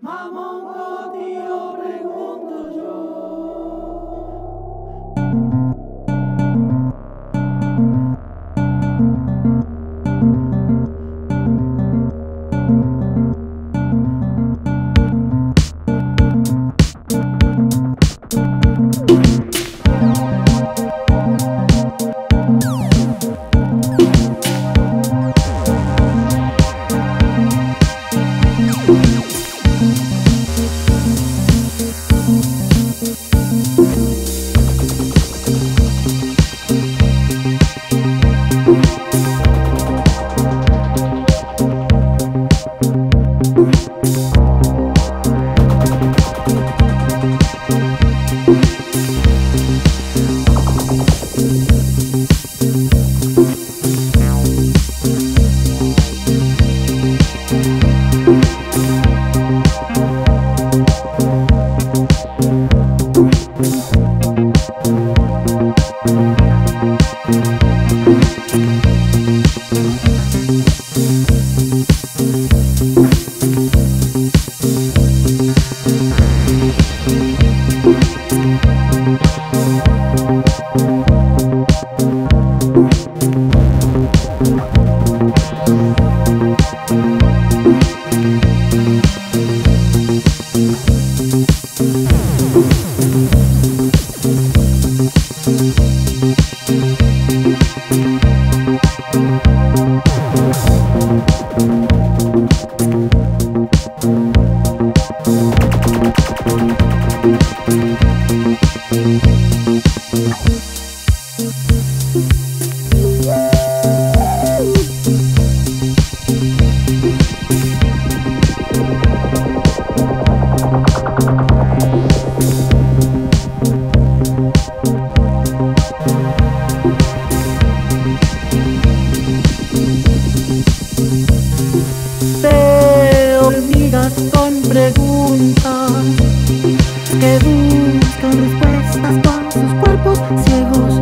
Mamongo, tío, pregunto yo. Con preguntas que buscan respuestas con sus cuerpos ciegos,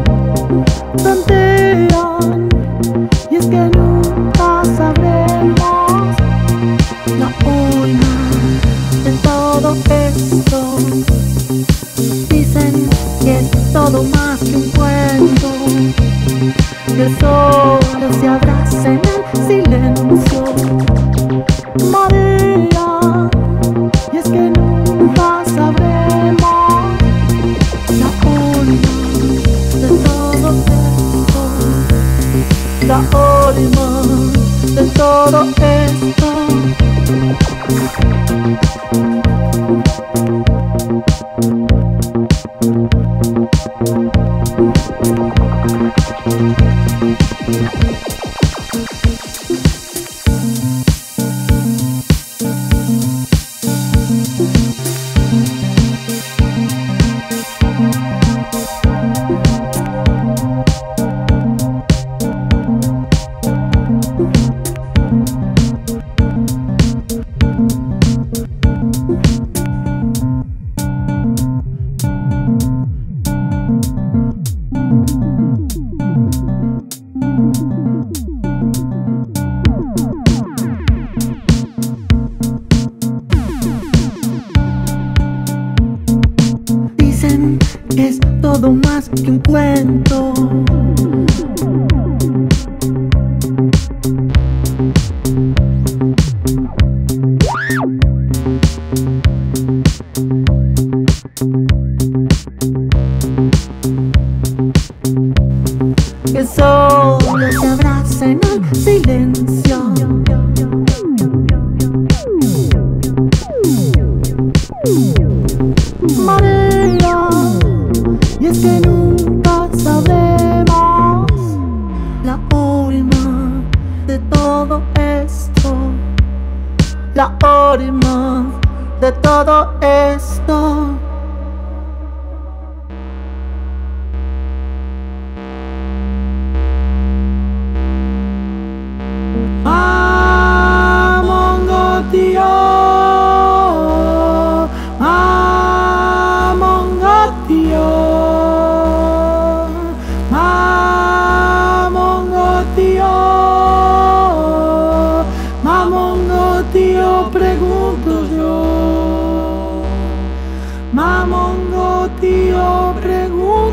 tantean, y es que nunca sabremos la forma de todo esto. Dicen que es todo más que un cuento, que solo se abraza en el silencio. María, y es que nunca sabremos la forma de todo esto, la forma de todo esto. Es todo más que un cuento. Que solo se abraza en el silencio. María, y es que nunca sabremos la forma de todo esto, la forma de todo esto. Mamongo, tío. Mamongo, tío. Mamongo, tío. Mamongo, tío, pregunto yo. Mamongo tío, pregunto